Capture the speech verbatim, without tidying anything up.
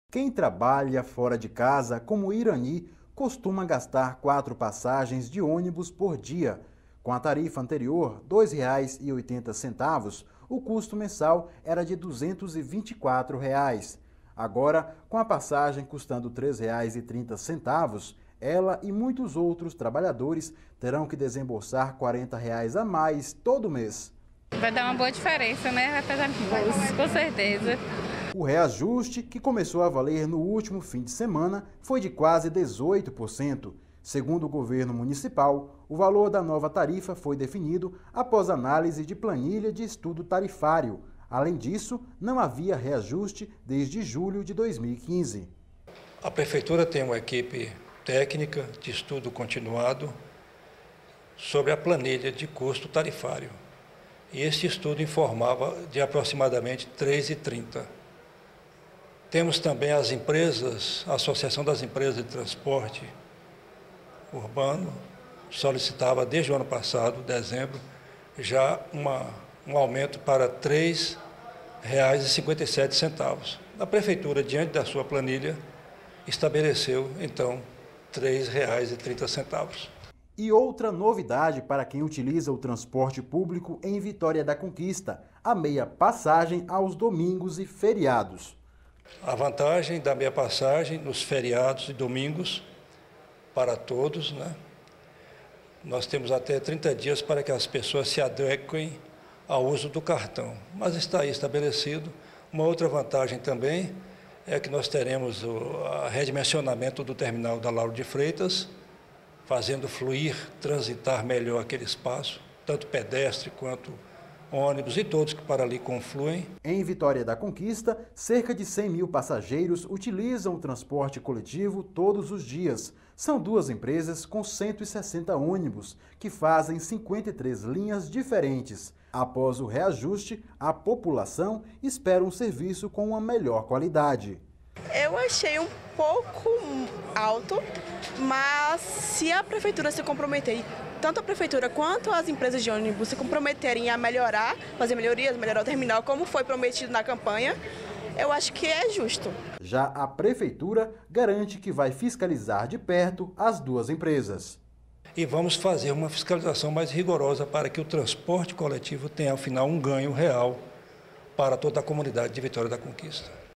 Quem trabalha fora de casa, como Irani, costuma gastar quatro passagens de ônibus por dia. Com a tarifa anterior, dois reais e oitenta centavos, o custo mensal era de duzentos e vinte e quatro reais. Agora, com a passagem custando três reais e trinta centavos, ela e muitos outros trabalhadores terão que desembolsar quarenta reais a mais todo mês. Vai dar uma boa diferença, né? Vai pesar no bolso, com certeza. O reajuste, que começou a valer no último fim de semana, foi de quase dezoito por cento. Segundo o governo municipal, o valor da nova tarifa foi definido após análise de planilha de estudo tarifário. Além disso, não havia reajuste desde julho de dois mil e quinze. A Prefeitura tem uma equipe técnica de estudo continuado sobre a planilha de custo tarifário. E este estudo informava de aproximadamente três reais e trinta centavos. Temos também as empresas, a Associação das Empresas de Transporte Urbano, solicitava desde o ano passado, dezembro, já uma, um aumento para três reais e cinquenta e sete centavos. A Prefeitura, diante da sua planilha, estabeleceu, então, três reais e trinta centavos. E outra novidade para quem utiliza o transporte público em Vitória da Conquista, a meia passagem aos domingos e feriados. A vantagem da meia passagem nos feriados e domingos para todos, né? Nós temos até trinta dias para que as pessoas se adequem ao uso do cartão, mas está aí estabelecido. Uma outra vantagem também é que nós teremos o redimensionamento do terminal da Lauro de Freitas, fazendo fluir, transitar melhor aquele espaço, tanto pedestre quanto ônibus e todos que para ali confluem. Em Vitória da Conquista, cerca de cem mil passageiros utilizam o transporte coletivo todos os dias. São duas empresas com cento e sessenta ônibus, que fazem cinquenta e três linhas diferentes. Após o reajuste, a população espera um serviço com uma melhor qualidade. Eu achei um pouco alto, mas se a prefeitura se comprometer, tanto a prefeitura quanto as empresas de ônibus se comprometerem a melhorar, fazer melhorias, melhorar o terminal, como foi prometido na campanha, eu acho que é justo. Já a prefeitura garante que vai fiscalizar de perto as duas empresas. E vamos fazer uma fiscalização mais rigorosa para que o transporte coletivo tenha, ao final, um ganho real para toda a comunidade de Vitória da Conquista.